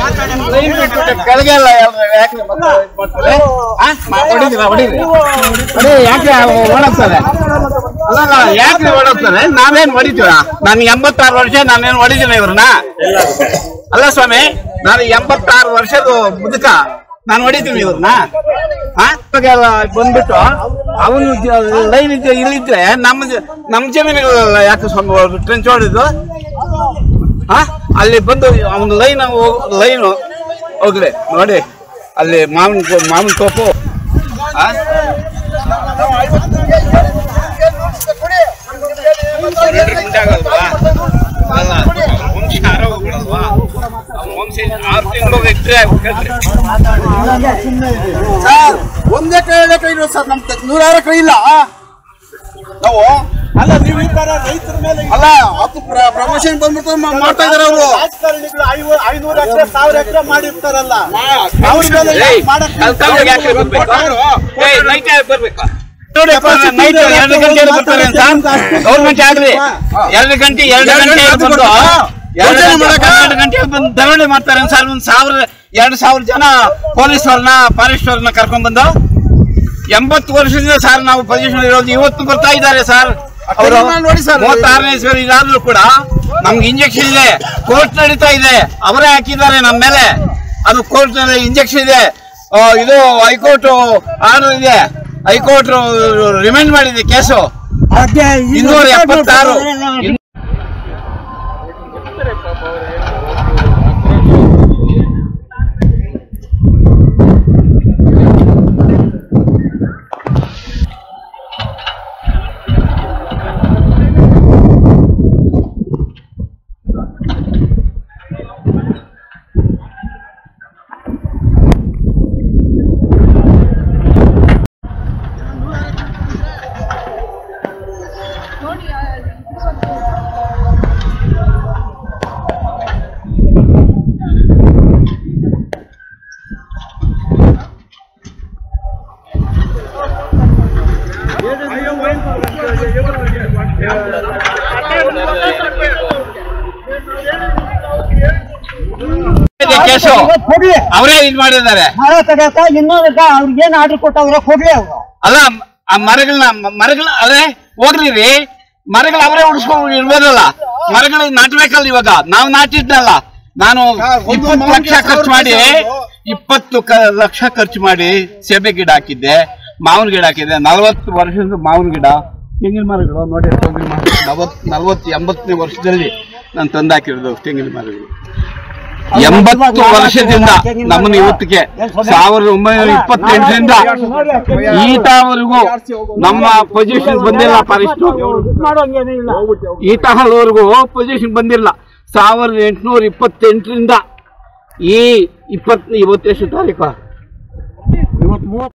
ಕೆಳಗೆಲ್ಲ ಯಾಕೆ ಓಡಾಡ್ತಾರೆ ಅಲ್ಲ ಯಾಕೆ ಓಡಾಡ್ತಾರೆ ನಾವೇನ್ ಹೊಡಿತೀವ ನಾನು 86 ವರ್ಷ ನಾನೇನು ಹೊಡಿತೀನಿ ಇವ್ರನ್ನ ಅಲ್ಲ ಸ್ವಾಮಿ ನಾನು 86 ವರ್ಷದ ಮುದುಕ ನಾನು ಹೊಡಿತೀನಿ ಇವ್ರನ್ನ ಬಂದ್ಬಿಟ್ಟು ಅವನು ಲೈನ್ ಇಲ್ಲಿದ್ರೆ ನಮ್ಮ ಜಮೀನುಗಳೆಲ್ಲ ಯಾಕೆ ಸ್ವಾಮಿ ಟ್ರೆಂಚ್ ಹೊಡಿದ್ದು ಅಲ್ಲಿ ಬಂದು ಅವನ ಲೈನು ಹೋಗ್ಲಿ ನೋಡಿ ಅಲ್ಲಿ ಮಾವಿನ ತೋಪು ಒಂದೇ ಕೈ ಇಲ್ಲ ಸರ್ ನಮ್ 100 ಕೈ ಇಲ್ಲ ನಾವು ಅಲ್ಲ ನೀವು ಈ ತರ ರೈತರ ಮೇಲೆ ಅಲ್ಲ ಅದು ಪ್ರಮೋಷನ್ ಬಂದ್ಬಿಟ್ಟು ಮಾಡ್ತಾ ಇದಾರೆ ಅವರು ರಾಜಕಾರಣಿಗಳು 500 ಎಕರೆ 1000 ಎಕರೆ ಮಾಡಿರ್ತಾರಲ್ಲ ಗೌರ್ಮೆಂಟ್ ಆಗ್ಲಿ 2 ಗಂಟೆ ಬಂದು ಧರಣಿ ಮಾಡ್ತಾರೆ ಸರ್ 2,000 ಜನ ಪೊಲೀಸವ್ರನ್ನ ಫಾರೆಸ್ಟ್ ಅವ್ರನ್ನ ಕರ್ಕೊಂಡ್ ಬಂದು 80 ವರ್ಷದಿಂದ ಸರ್ ನಾವು ಪೊಸಿಷನ್ ಇರೋದು ಇವತ್ತು ಬರ್ತಾ ಇದ್ದಾರೆ ಸರ್ ಅವರು 36ನೇ ಇಸ್ವಿ ಇದಾದ್ರೂ ಕೂಡ ನಮ್ಗೆ ಇಂಜೆಕ್ಷನ್ ಇದೆ ಕೋರ್ಟ್ ನಡೀತಾ ಇದೆ ಅವರೇ ಹಾಕಿದ್ದಾರೆ ನಮ್ಮ ಮೇಲೆ ಅದು ಕೋರ್ಟ್ ನಲ್ಲಿ ಇಂಜೆಕ್ಷನ್ ಇದೆ ಇದು ಹೈಕೋರ್ಟ್ ಆರ್ಡರ್ ಇದೆ ಹೈಕೋರ್ಟ್ ರಿಮೈಂಡ್ ಮಾಡಿದೆ ಕೇಸು 276 ಅವರೇ ಇದು ಮಾಡಿದ್ದಾರೆ ಅವ್ರಿಗೇನು ಆರ್ಡರ್ ಕೊಟ್ಟವ್ರೆ ಕೊಡ್ಲಿ ಅವರು ಅಲ್ಲ ಆ ಮರಗಳನ್ನ ಅದೇ ಹೋಗ್ಲಿ ರೀ ಮರಗಳು ಅವರೇ ಉಳಿಸ್ಕೊಂಡು ಇರ್ಬೋದಲ್ಲ ಮರಗಳು ನಾಟಬೇಕಲ್ಲ ಇವಾಗ ನಾವು ನಾಟಿದ್ನಲ್ಲ ನಾನು 20 ಲಕ್ಷ ಖರ್ಚು ಮಾಡಿ 20 ಲಕ್ಷ ಖರ್ಚು ಮಾಡಿ ಸೇಬೆ ಗಿಡ ಹಾಕಿದ್ದೆ ಮಾವಿನ ಗಿಡ ಹಾಕಿದ್ದೆ 40 ವರ್ಷದ ಮಾವಿನ ಗಿಡ ತೆಂಗಿನ ಮರಗಳು ನೋಡಿ 40-80ನೇ ವರ್ಷದಲ್ಲಿ ನಾನು ತಂದಾಕಿರೋದು ತೆಂಗಿನ ಮರಗಳು 80 ವರ್ಷದಿಂದ ನಮ್ಮನ್ನ ಇವತ್ತಿಗೆ 1928ರಿಂದ ಈತವರೆಗೂ ನಮ್ಮ ಪೊಸಿಷನ್ ಬಂದಿಲ್ಲ ಫಾರೆಸ್ಟ್ ಈತವರೆಗೂ ಪೊಸಿಷನ್ ಬಂದಿಲ್ಲ 1828ರಿಂದ ಈ 20 ಇವತ್ತು ಎಷ್ಟು ತಾರೀಕು